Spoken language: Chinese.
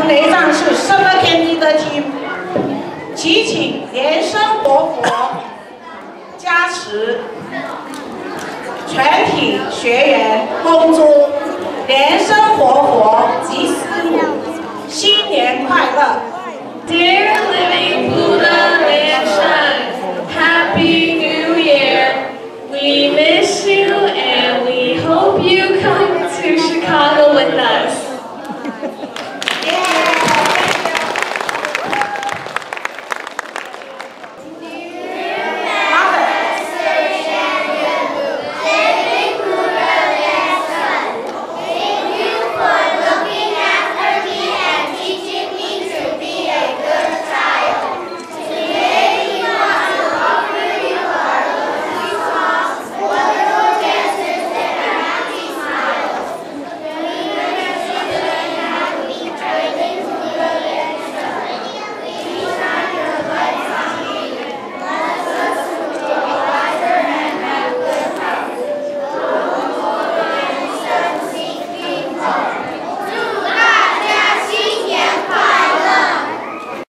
们内长是什么天地的经，祈请莲生活佛加持，全体学员恭祝莲生活佛